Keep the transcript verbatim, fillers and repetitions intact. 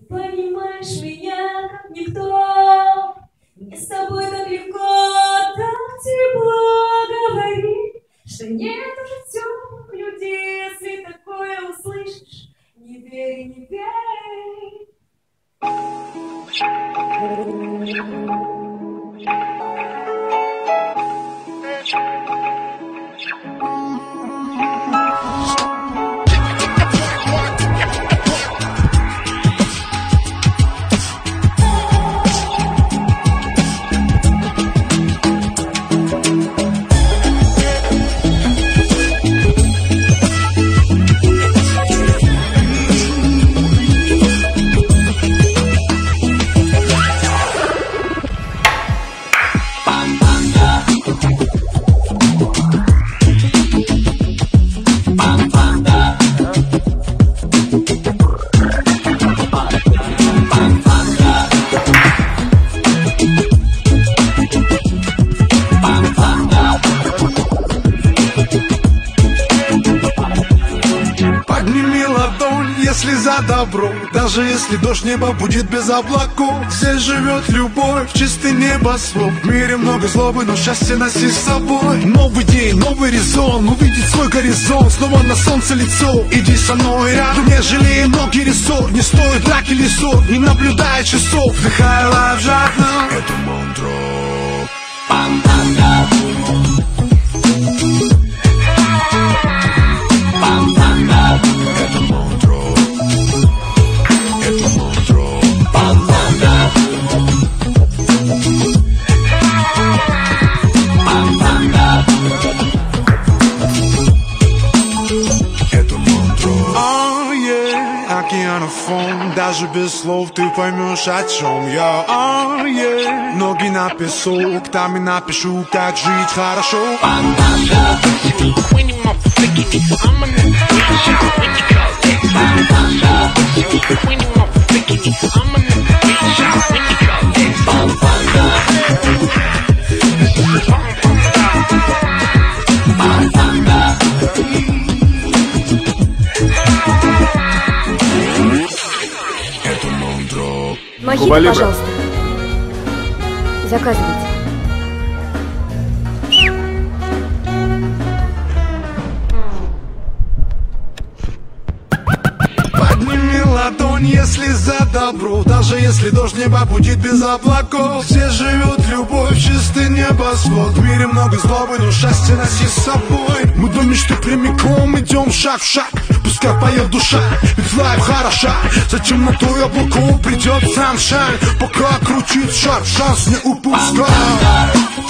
понимаешь меня как никто. Мне с тобой так легко, так тепло говорить, что нет уже темных людей. Если такое услышишь, не верь, не верь. Если за добро, даже если дождь, небо будет без облаков. Здесь живет любовь, чистый небосвод. В мире много злобы, но счастье носи с собой. Новый день, новый резон, увидеть свой горизонт. Снова на солнце лицо, иди со мной рядом. Не жалей ноги рессор, не стоит драки или ссор. Не наблюдая часов, вдыхай лайф жадно. Это мантра. Пам-пам-да. Пам-пам-да. Это мантра. Океанофон, даже без слов ты поймешь, о чем я. Oh, yeah. Ноги на песок, там и напишу, как жить хорошо. Мохито, пожалуйста. Заказывайте. Подними ладонь, если за добро. Даже если дождь, небо будет без облаков. Здесь живет любовь, чистый небосвод. В мире много злобы, но счастье носи с собой. Мы до мечты прямиком идем шаг в шаг. Пускай поет душа, ведь лайф хороша. За темнотой облаков придет саншайн. Пока крутит шар, шанс не упускай.